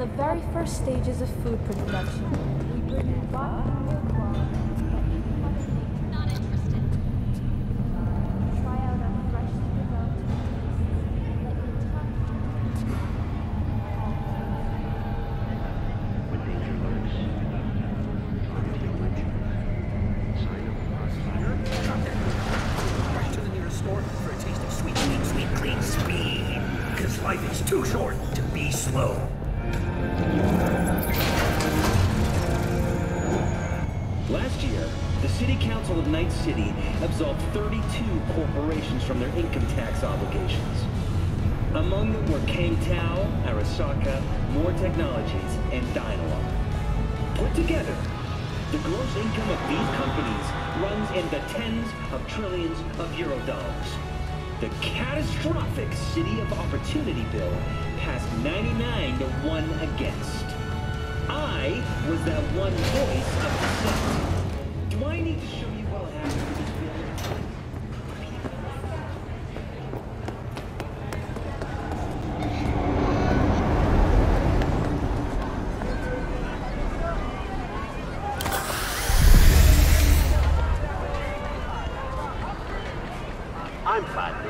the very first stages of food production. We bring in rock and roll quality that even Mother Nature Not interested. try out our freshly developed techniques that your tongue When nature lurks, find your way. Sign of Rush to the nearest store for a taste of sweet, clean speed. Because life is too short to be slow. Last year, the City Council of Night City absolved 32 corporations from their income tax obligations. Among them were Kangtao, Arasaka, More Technologies, and Dynalog. Put together, the gross income of these companies runs in the tens of trillions of Eurodollars. The catastrophic City of Opportunity bill passed 99 to 1 against. I was that one voice of dissent. Do I need to show you what'll happen to this bill? I'm Platinum.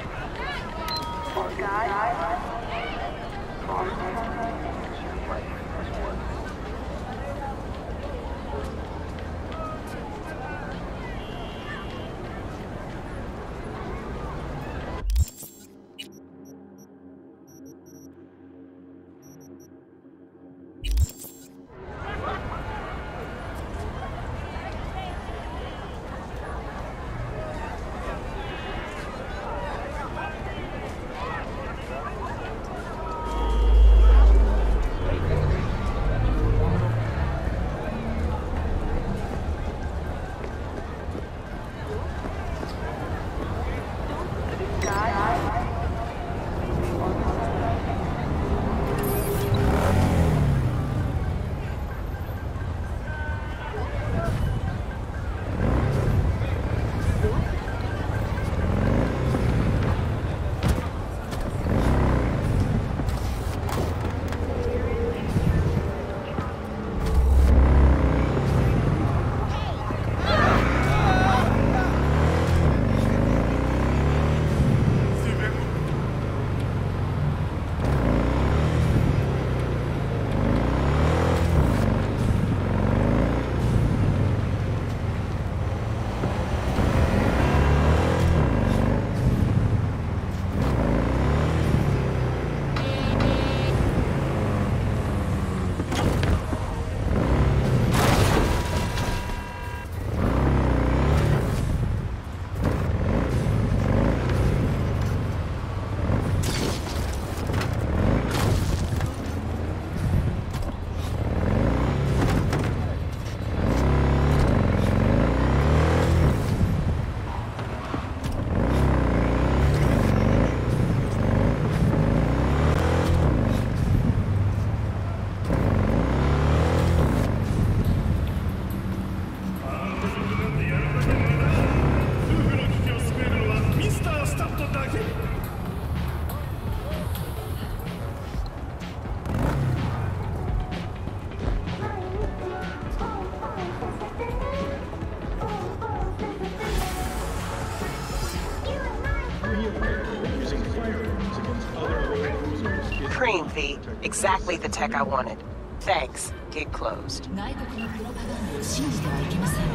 Cream, V. Exactly the tech I wanted. Thanks. Gig closed. 外国のプロパガンダを信じてはいけません。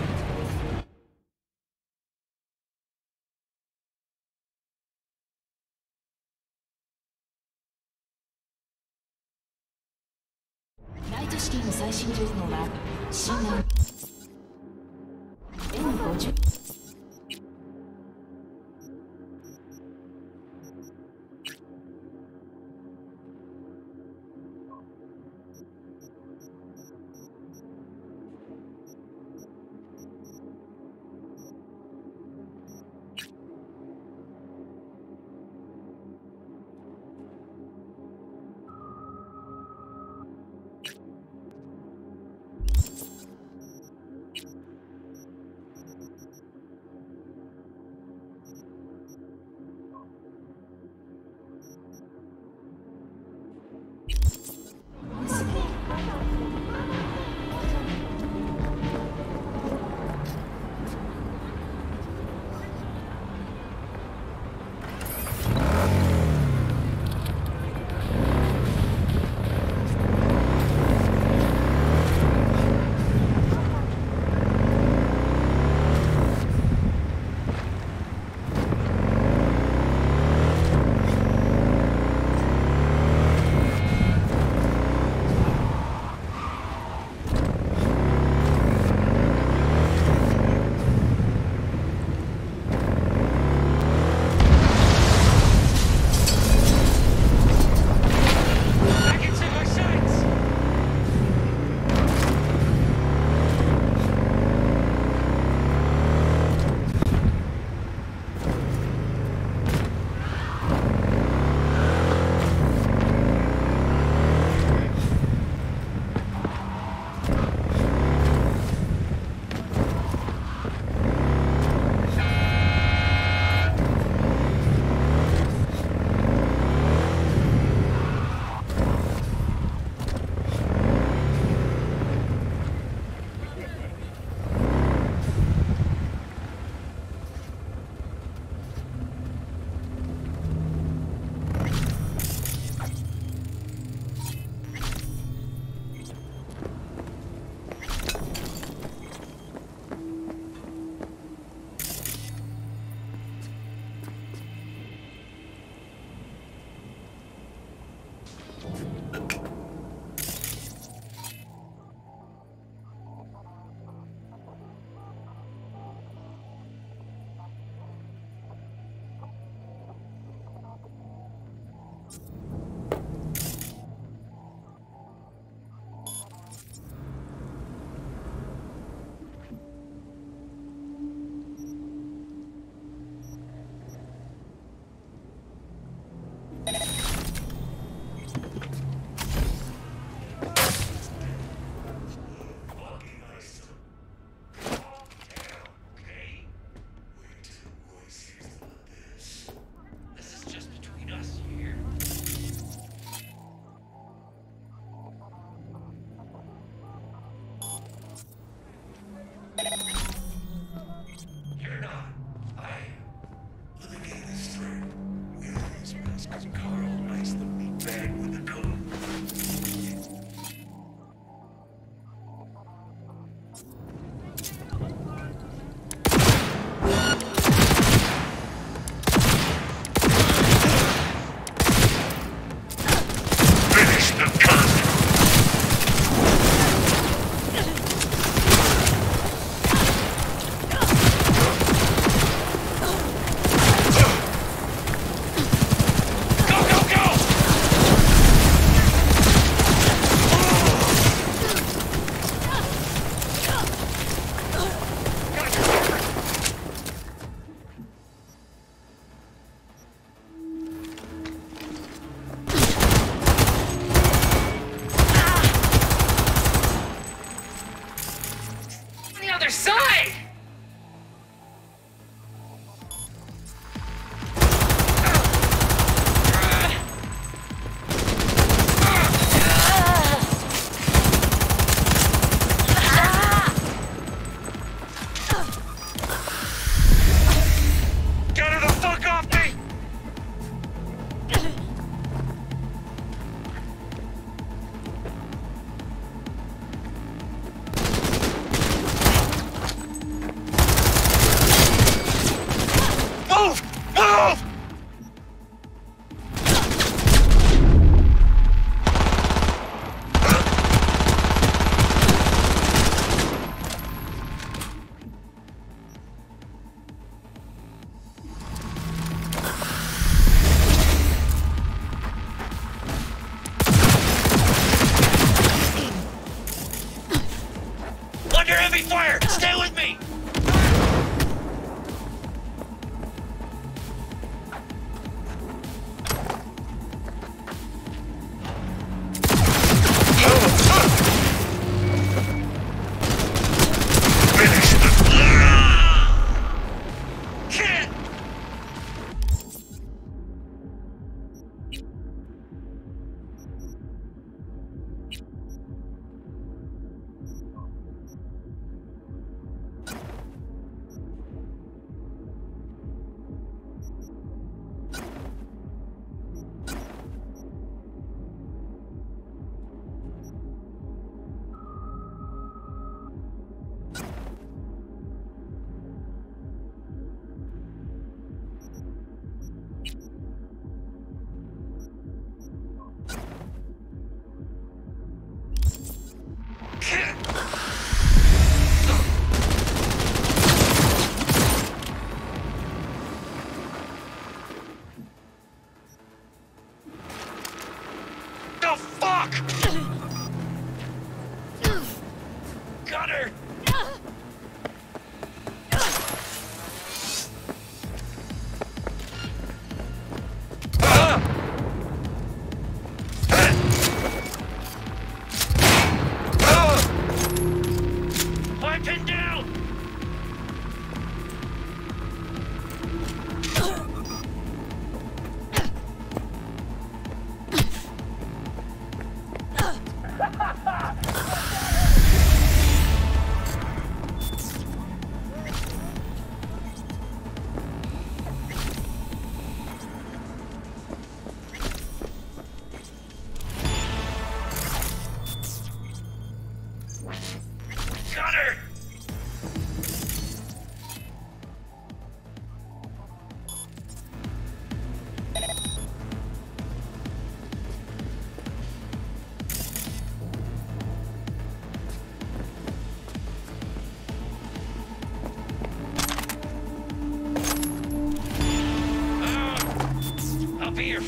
ナイトシティの最新情報は新南 N50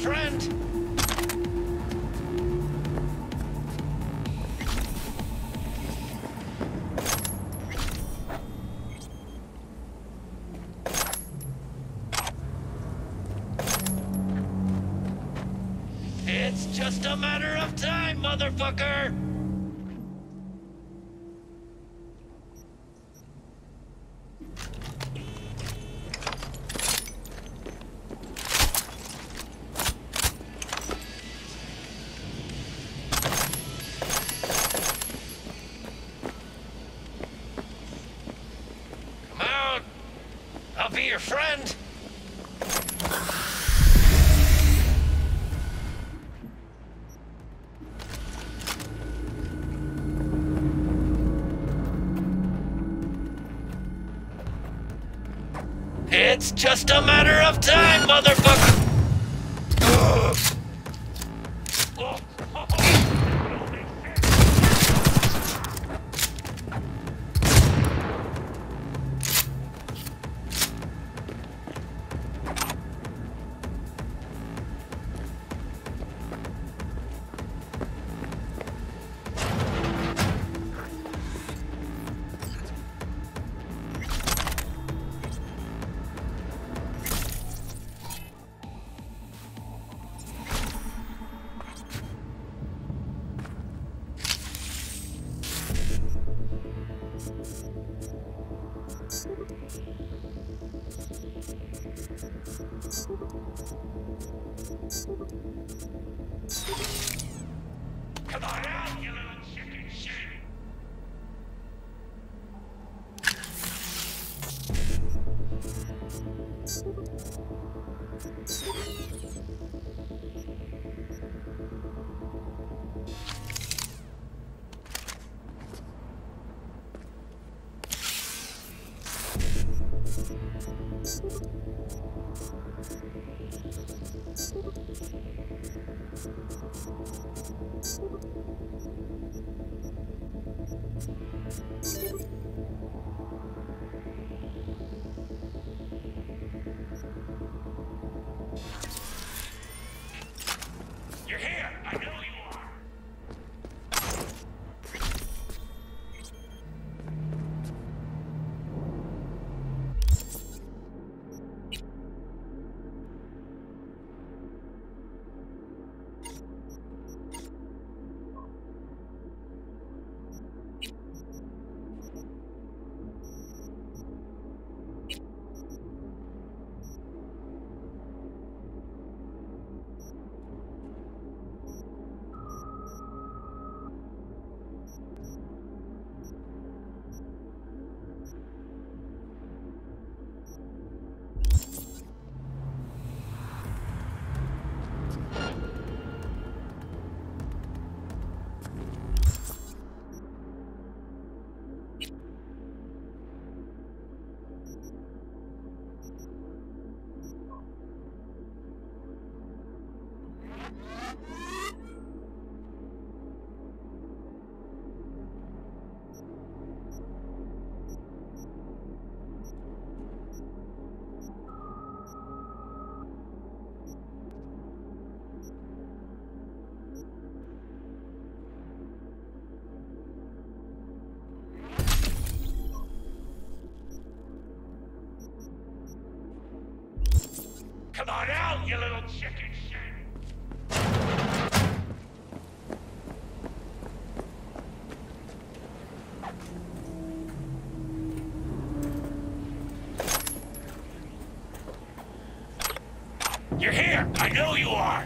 friend. It's just a matter of time, motherfucker! Come out! I'll be your friend! It's just a matter of time, motherfucker! Come on out, you little chicken shit! You're here! I know you are! Come on out, you little chicken shit! You're here! I know you are!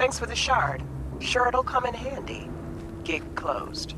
Thanks for the shard. Sure it'll come in handy. Gig closed.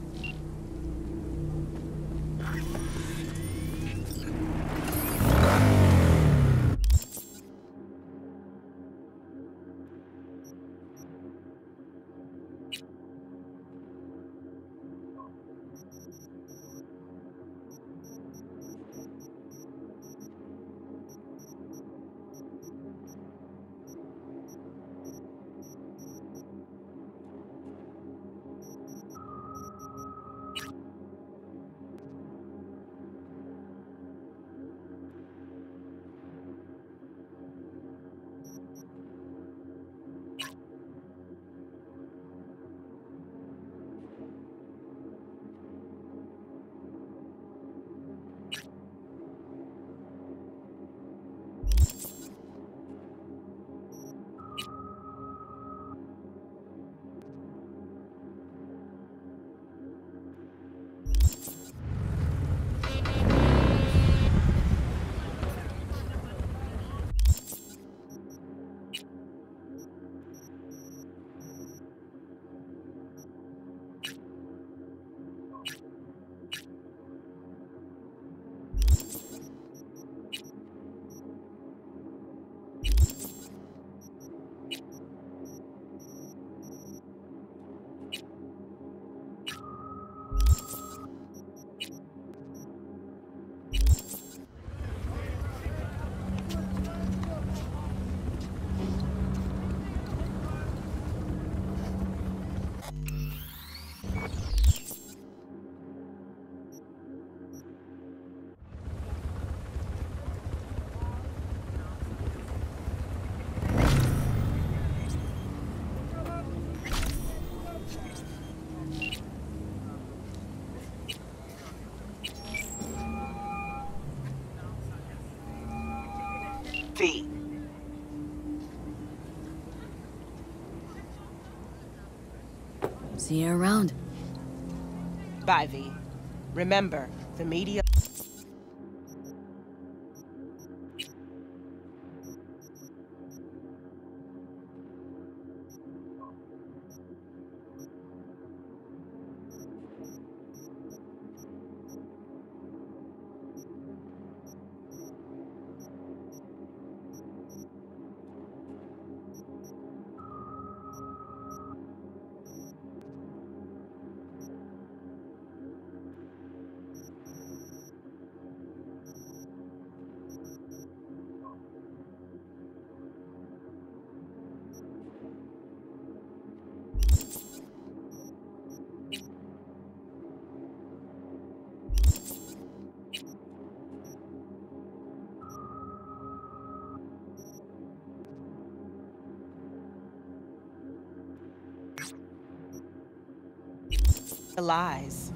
V. See you around. Bye, V. Remember, the media... lies.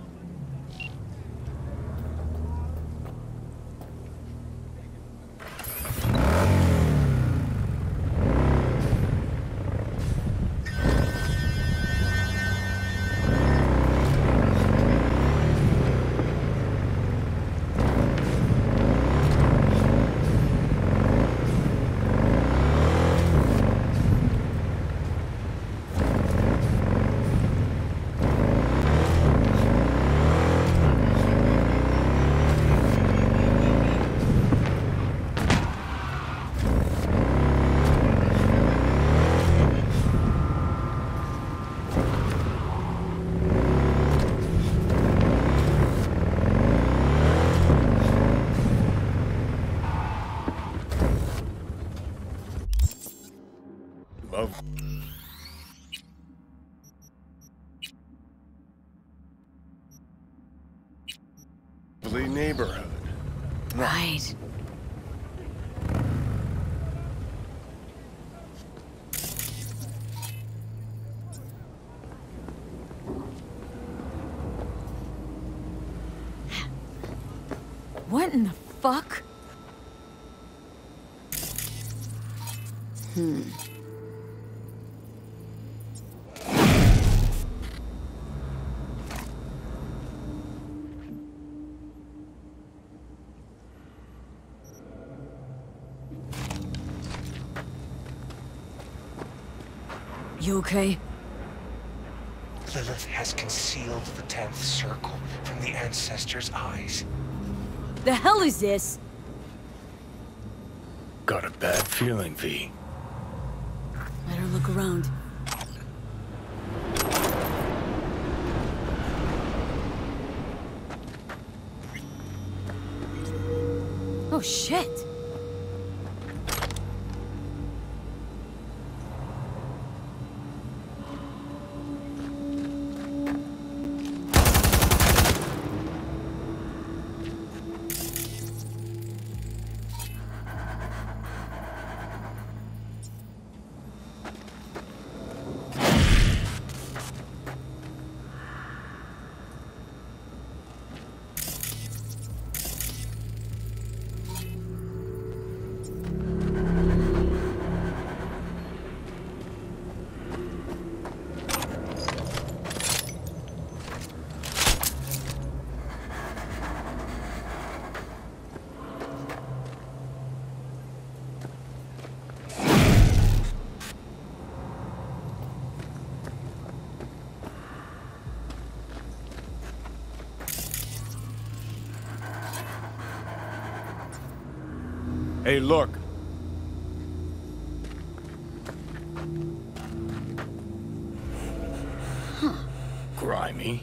Lovely neighborhood. Right. What in the fuck? You okay? Lilith has concealed the 10th circle from the Ancestors' eyes. The hell is this? Got a bad feeling, V. Better look around. Oh shit! Hey, look. Grimy.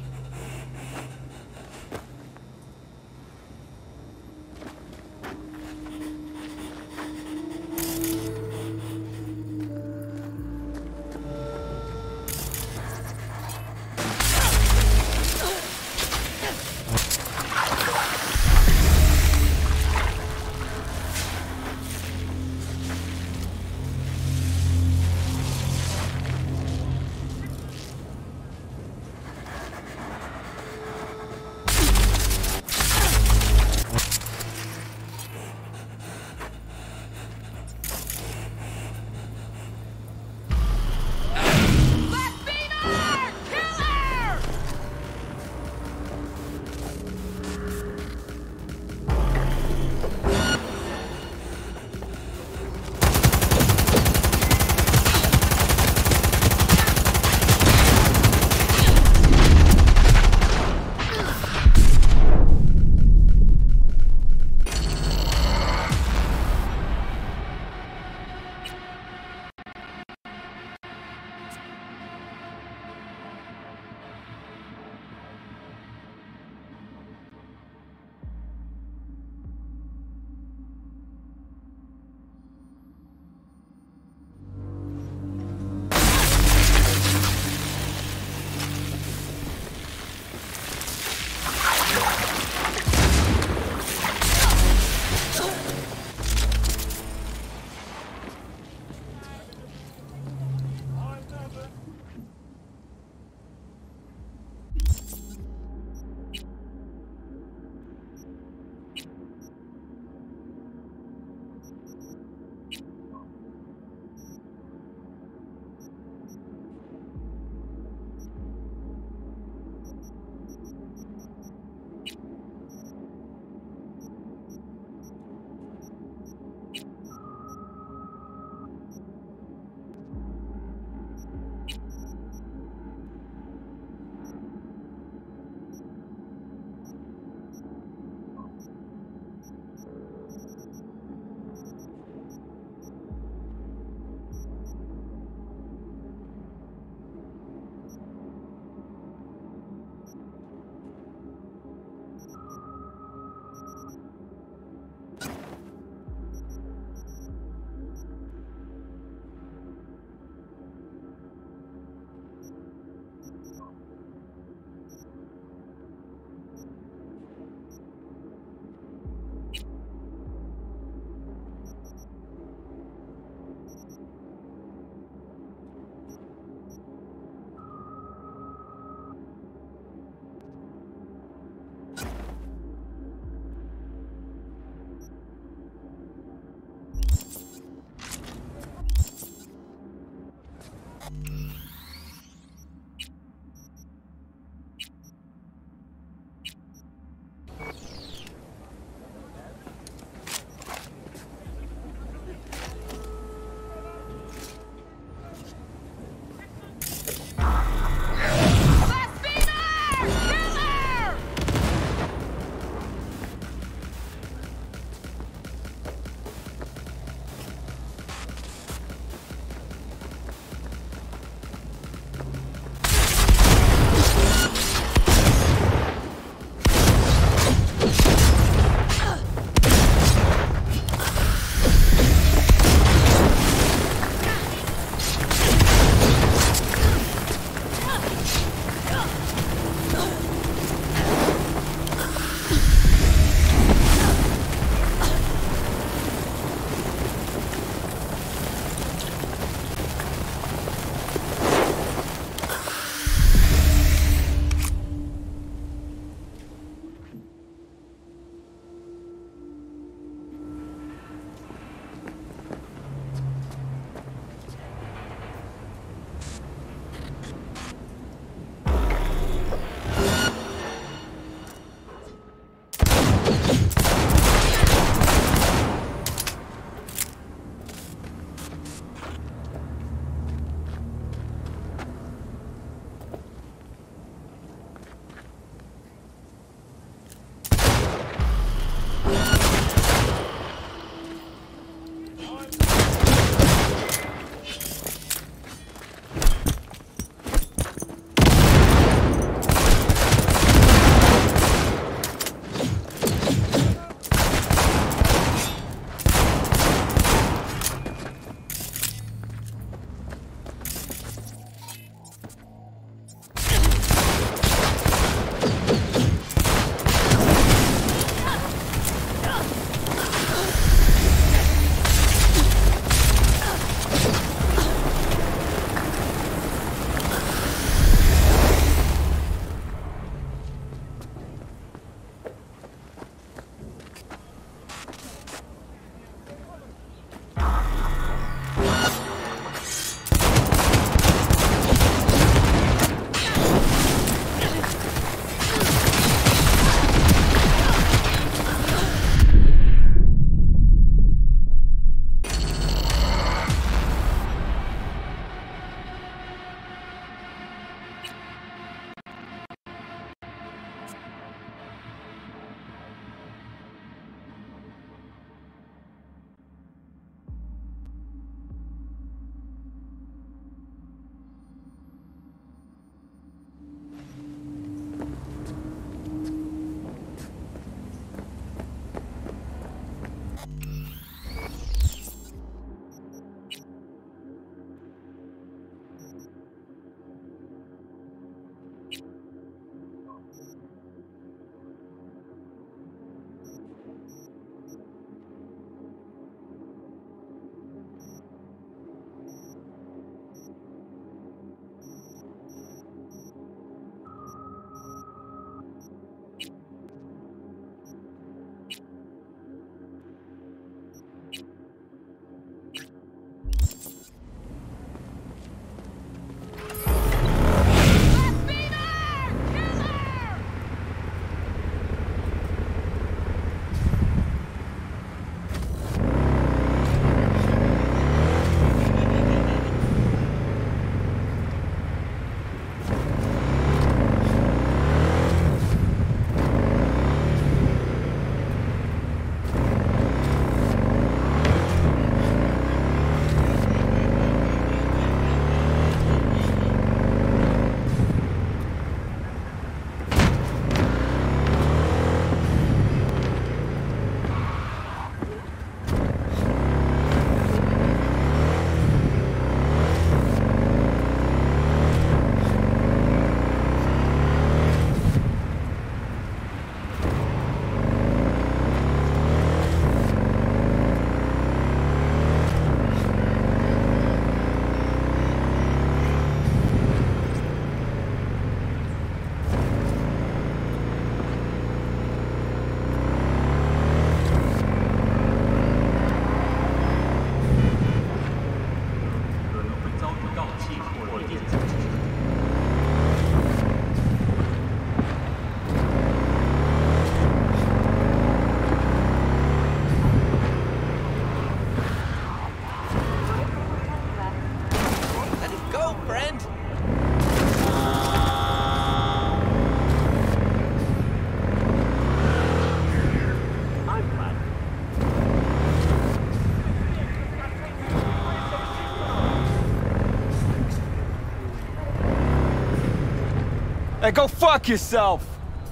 Hey, go fuck yourself!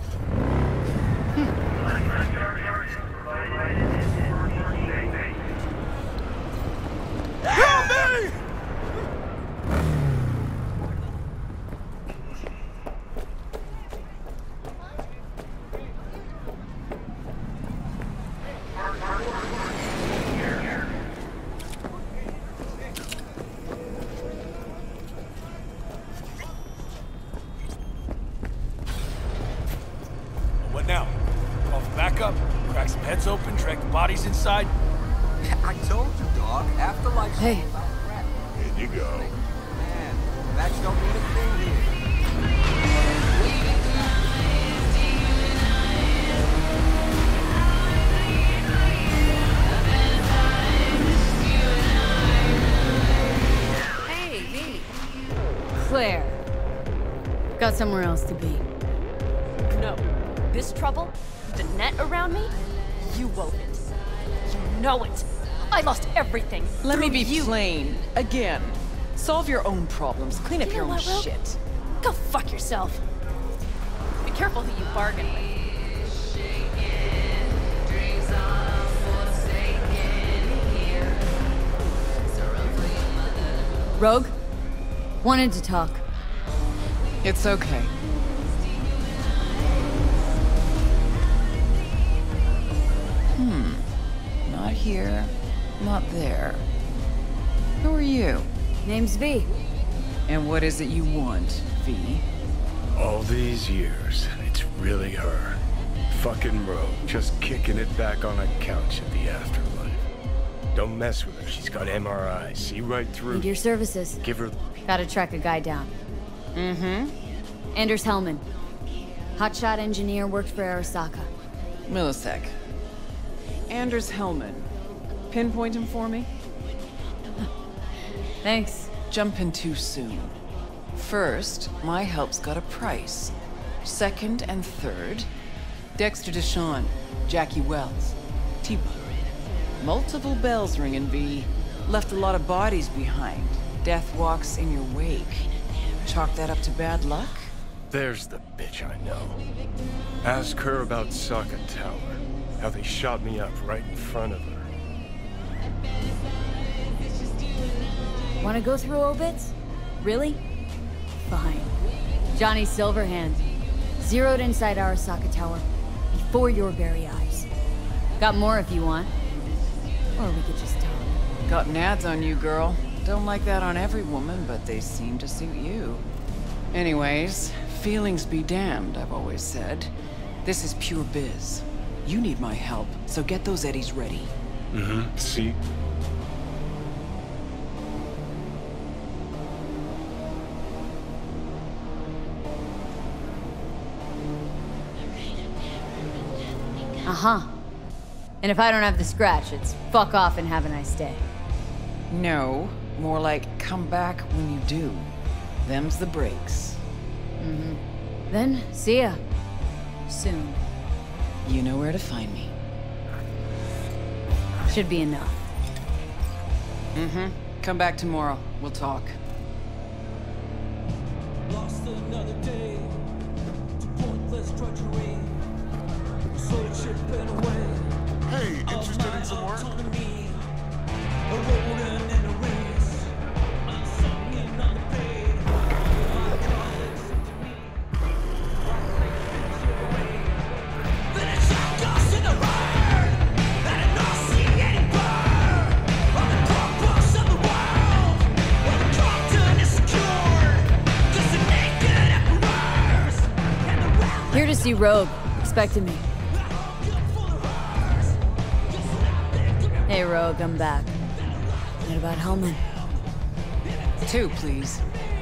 Help me! What now? Call for backup? Crack some heads open, drag the bodies inside? I told you, dog. Afterlife. Hey. In you go. Man, facts don't mean a thing here. Hey, V. Claire. Got somewhere else to be. No. This trouble, the net around me, you wove it. You know it. I lost everything. Let me through be you. plain. Again. Solve your own problems. Clean up You your know own what, Rogue? shit. Go fuck yourself. Be careful who you bargain with. Rogue? Wanted to talk. It's okay. Not here. Not there. Who are you? Name's V. And what is it you want, V? All these years, it's really her. Fucking Rogue, just kicking it back on a couch at the afterlife. Don't mess with her, she's got MRI, see right through. Need your services. Give her... Gotta track a guy down. Anders Hellman. Hotshot engineer, worked for Arasaka. Millisec. Anders Hellman. Pinpoint him for me? Thanks. Jumping too soon. First, my help's got a price. Second and third, Dexter Deshawn, Jackie Wells, T-Bug. Multiple bells ringing, V. Left a lot of bodies behind. Death walks in your wake. Chalk that up to bad luck? There's the bitch I know. Ask her about Saka Tower. How they shot me up right in front of her. Wanna go through obits? Really? Fine. Johnny Silverhand. Zeroed inside Arasaka Tower. Before your very eyes. Got more if you want. Or we could just talk. Got nads on you, girl. Don't like that on every woman, but they seem to suit you. Anyways, feelings be damned, I've always said. This is pure biz. You need my help, so get those eddies ready. See? Uh-huh. And if I don't have the scratch, it's fuck off and have a nice day. No, more like come back when you do. Them's the breaks. Then, see ya. Soon. You know where to find me. Should be enough. Come back tomorrow. We'll talk. Lost another day to pointless drudgery. Soul chipping away. Hey, interested in some work? Autonomy, a rodent in a race, unsung and underpaid. My colleagues to me. Then it shot us in the rain, and a nauseating burn on the corpus of the world, where the content is secured. Just a naked emperors, and the realm. Here to see Rogue. Expected me. Hey, Rogue, I'm back. What about Hellman? 2, please.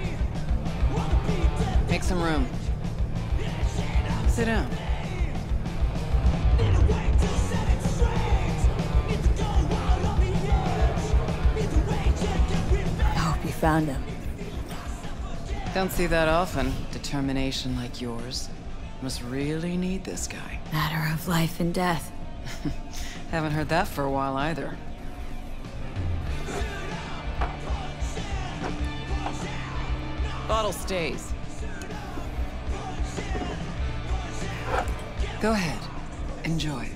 Make some room. Sit down. I hope you found him. Don't see that often. Determination like yours. Must really need this guy. Matter of life and death. Haven't heard that for a while either. Bottle stays. Go ahead. Enjoy.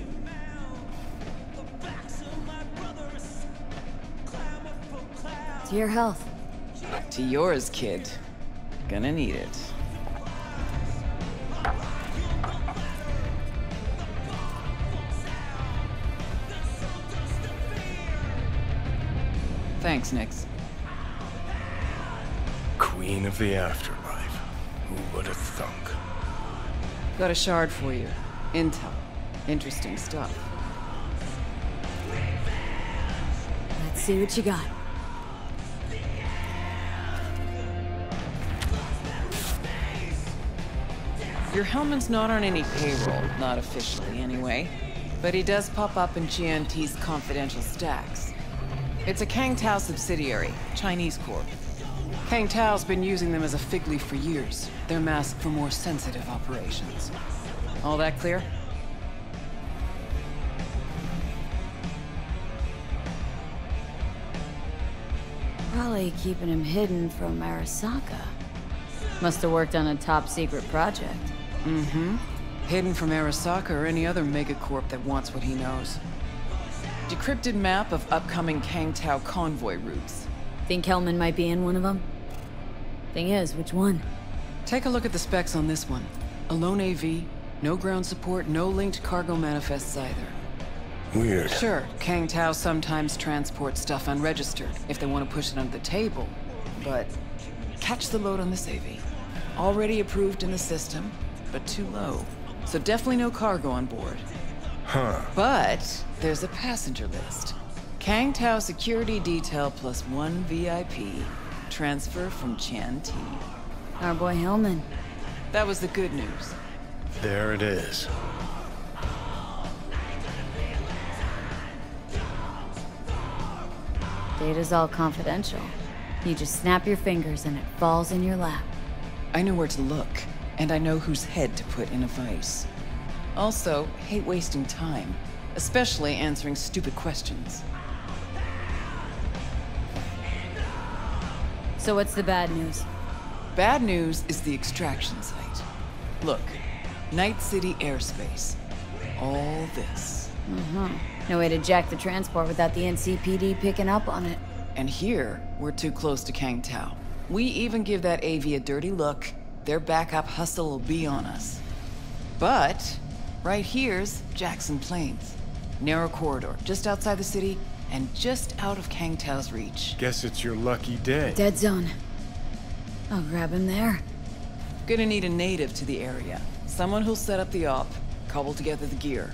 To your health. To yours, kid. Gonna need it. Thanks, Nix. Queen of the afterlife. Who would have thunk? Got a shard for you. Intel. Interesting stuff. Let's see what you got. Your Hellman's not on any payroll, not officially anyway. But he does pop up in GNT's confidential stacks. It's a Kang Tao subsidiary, Chinese corp. Kang Tao's been using them as a fig leaf for years. They're masked for more sensitive operations. All that clear? Probably keeping him hidden from Arasaka. Must have worked on a top secret project. Mm-hmm. Hidden from Arasaka or any other megacorp that wants what he knows. Decrypted map of upcoming Kang Tao convoy routes. Think Hellman might be in one of them? Thing is, which one? Take a look at the specs on this one. A lone AV, no ground support, no linked cargo manifests either. Weird. Sure, Kang Tao sometimes transports stuff unregistered if they want to push it under the table, but catch the load on this AV. Already approved in the system, but too low. So definitely no cargo on board. Huh. But there's a passenger list. Kang Tao security detail plus 1 VIP. Transfer from Chan T. Our boy Hellman. That was the good news. There it is. Data's all confidential. You just snap your fingers and it falls in your lap. I know where to look, and I know whose head to put in a vice. Also, hate wasting time, especially answering stupid questions. So what's the bad news? Bad news is the extraction site. Look, Night City airspace. All this. No way to jack the transport without the NCPD picking up on it. And here, we're too close to Kang Tao. We even give that AV a dirty look, their backup hustle will be on us. But right here's Jackson Plains. Narrow corridor, just outside the city, and just out of Kang Tao's reach. Guess it's your lucky day. Dead zone. I'll grab him there. Gonna need a native to the area. Someone who'll set up the op, cobble together the gear.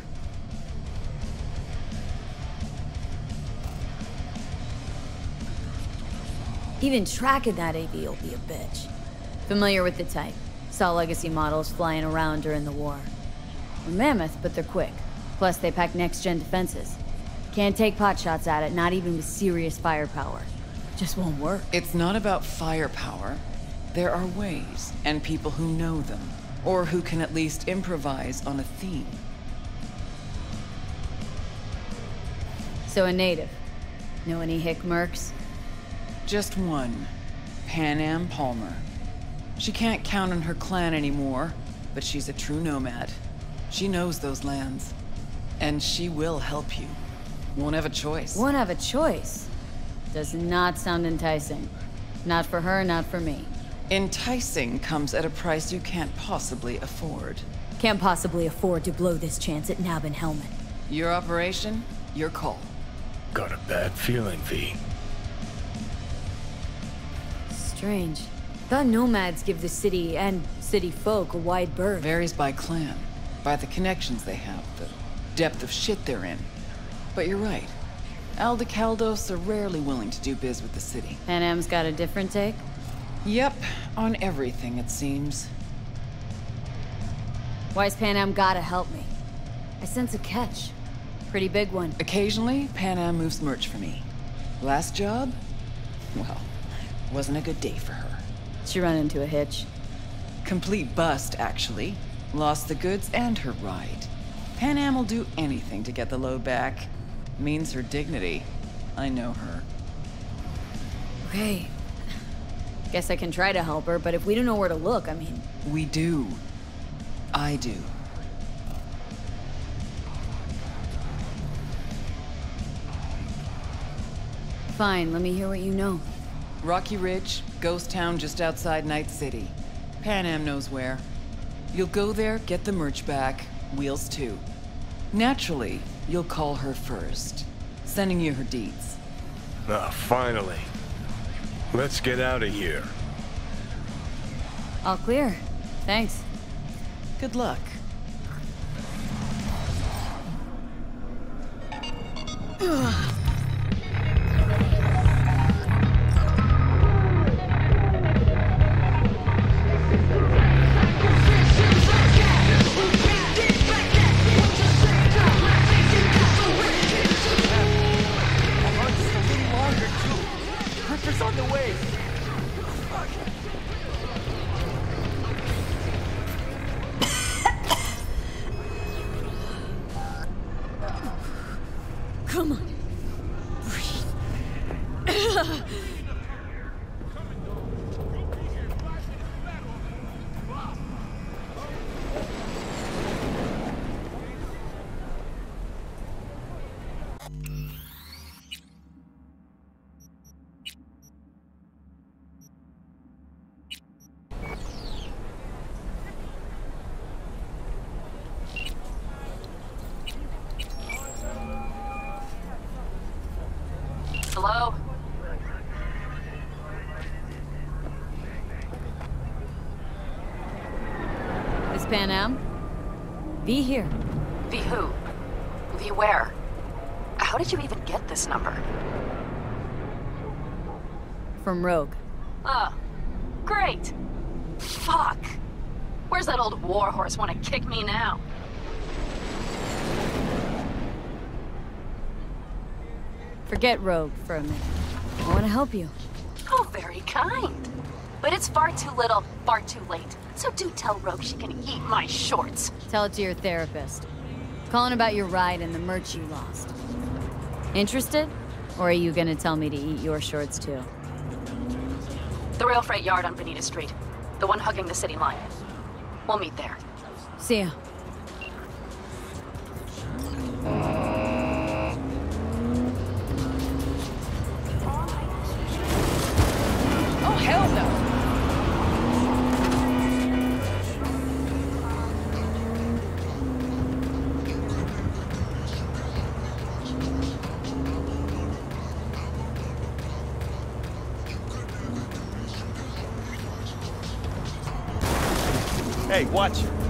Even tracking that AV will be a bitch. Familiar with the type. Saw legacy models flying around during the war. They're mammoth, but they're quick. Plus, they pack next-gen defenses. Can't take potshots at it, not even with serious firepower. Just won't work. It's not about firepower. There are ways, and people who know them. Or who can at least improvise on a theme. So a native. Know any hick mercs? Just one. Panam Palmer. She can't count on her clan anymore, but she's a true nomad. She knows those lands. And she will help you. Won't have a choice. Won't have a choice? Does not sound enticing. Not for her, not for me. Enticing comes at a price you can't possibly afford. Can't possibly afford to blow this chance at nabbing Hellman. Your operation, your call. Got a bad feeling, V. Strange. Thought nomads give the city and city folk a wide berth. Varies by clan, by the connections they have, the depth of shit they're in. But you're right. Aldecaldos are rarely willing to do biz with the city. Panam's got a different take? Yep, on everything it seems. Why's Panam gotta help me? I sense a catch. Pretty big one. Occasionally, Panam moves merch for me. Last job? Well, wasn't a good day for her. She run into a hitch. Complete bust, actually. Lost the goods and her ride. Panam will do anything to get the load back. Means her dignity. I know her. Okay. Guess I can try to help her, but if we don't know where to look, I mean... We do. I do. Fine, let me hear what you know. Rocky Ridge, ghost town just outside Night City. Pan Am knows where. You'll go there, get the merch back, Wheels too. Naturally, you'll call her first. Sending you her deeds. Ah, finally. Let's get out of here. All clear. Thanks. Good luck. On the way. Come on. Breathe. Hello? This Pan Am? V here. V who? V where? How did you even get this number? From Rogue. Oh, great. Fuck. Where's that old warhorse want to kick me now? Forget Rogue for a minute. I want to help you. Oh, very kind. But it's far too little, far too late. So do tell Rogue she can eat my shorts. Tell it to your therapist. Calling about your ride and the merch you lost. Interested? Or are you gonna tell me to eat your shorts too? The rail freight yard on Bonita Street. The one hugging the city line. We'll meet there. See ya. Oh, hell no! Hey, watch it.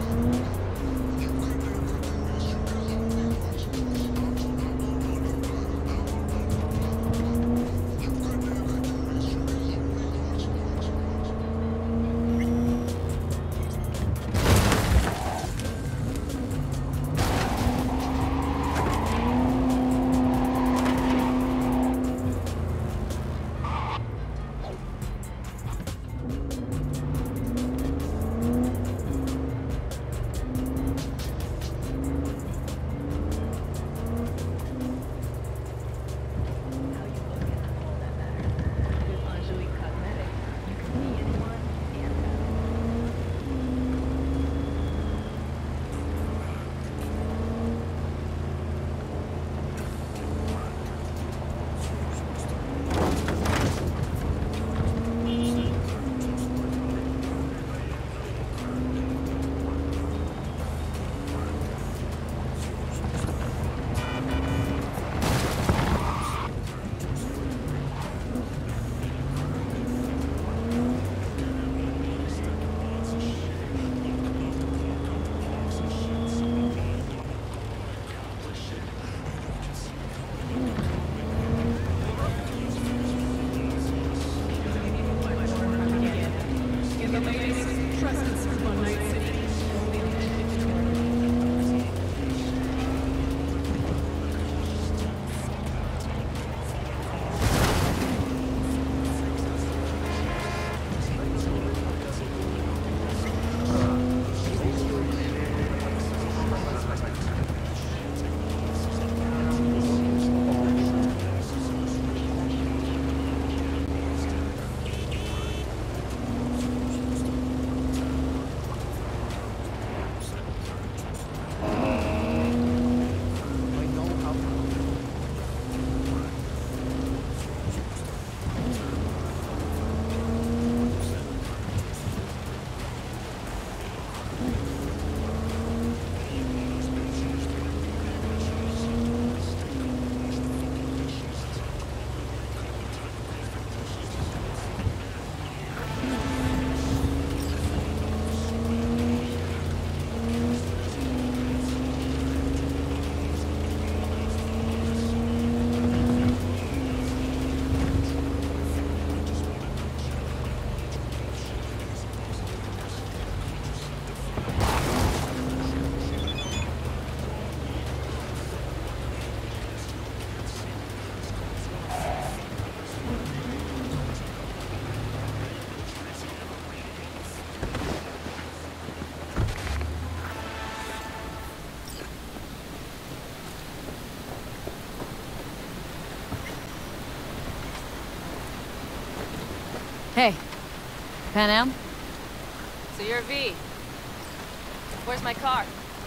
Hey, Pan Am? So you're V. Where's my car?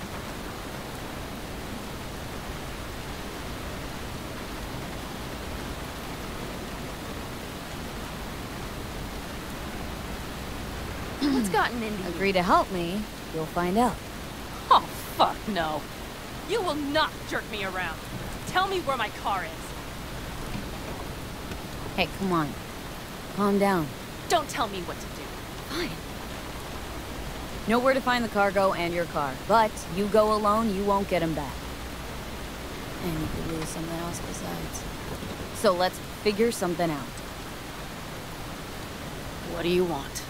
What's gotten into you? Agree to help me, you'll find out. Oh, fuck no. You will not jerk me around. Tell me where my car is. Hey, come on. Calm down. Don't tell me what to do. Fine. Know where to find the cargo and your car. But you go alone, you won't get them back. And you could lose something else besides. So let's figure something out. What do you want?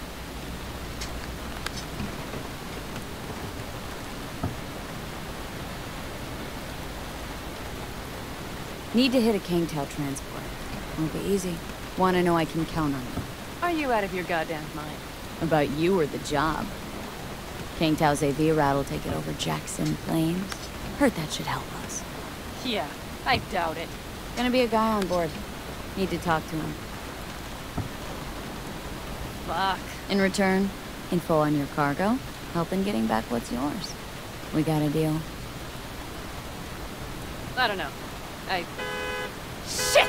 Need to hit a Kangtao transport. Won't be easy. Want to know I can count on you. Are you out of your goddamn mind? About you or the job. Kangtao's AV route will take it over Jackson Plains. Heard that should help us. Yeah, I doubt it. Gonna be a guy on board. Need to talk to him. Fuck. In return, info on your cargo, help in getting back what's yours. We got a deal. I don't know. Shit!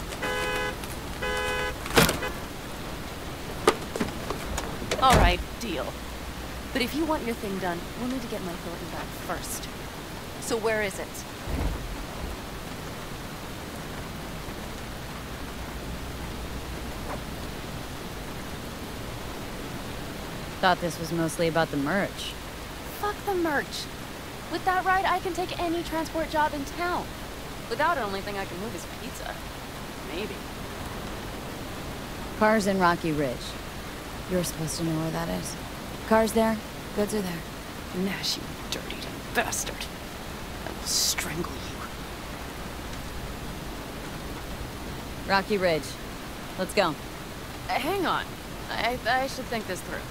Alright, deal. But if you want your thing done, we'll need to get my Thornton back first. So where is it? Thought this was mostly about the merch. Fuck the merch. With that ride, I can take any transport job in town. Without it, only thing I can move is pizza. Maybe. Car's in Rocky Ridge. You're supposed to know where that is. Car's there, goods are there. Nash, you dirty bastard. I will strangle you. Rocky Ridge. Let's go. Hang on. I should think this through.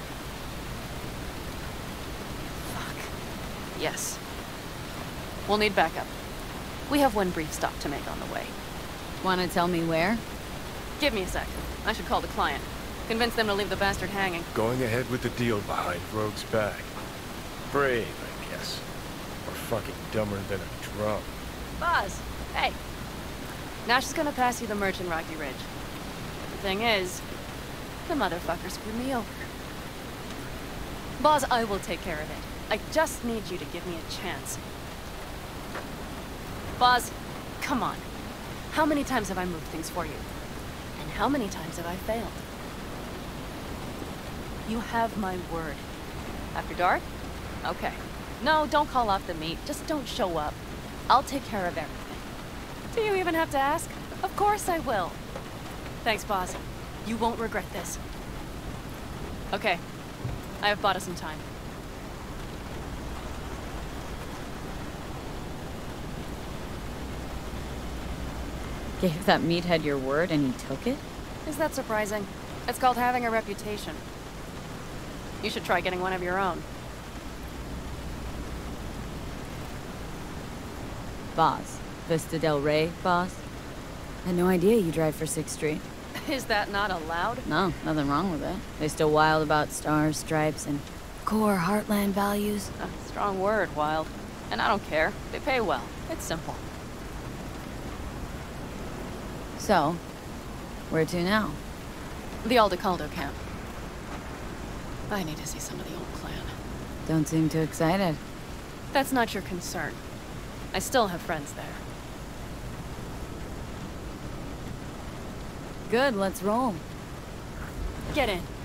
Fuck. Yes. We'll need backup. We have one brief stop to make on the way. Want to tell me where? Give me a sec. I should call the client. Convince them to leave the bastard hanging. Going ahead with the deal behind Rogue's back. Brave, I guess. Or fucking dumber than a drum. Boz, hey. Nash is gonna pass you the merch in Rocky Ridge. The thing is, the motherfucker screwed me over. Boz, I will take care of it. I just need you to give me a chance. Boz, come on. How many times have I moved things for you? And how many times have I failed? You have my word. After dark? Okay. No, don't call off the meet. Just don't show up. I'll take care of everything. Do you even have to ask? Of course I will. Thanks, Boz. You won't regret this. Okay. I have bought us some time. Gave that meathead your word and he took it? Is that surprising? It's called having a reputation. You should try getting one of your own. Boss. Vista Del Rey, boss? Had no idea you drive for 6th Street. Is that not allowed? No, nothing wrong with it. They still wild about stars, stripes, and core heartland values. Strong word, wild. And I don't care. They pay well. It's simple. So, where to now? The Aldecaldo camp. I need to see some of the old clan. Don't seem too excited. That's not your concern. I still have friends there. Good, let's roll. Get in.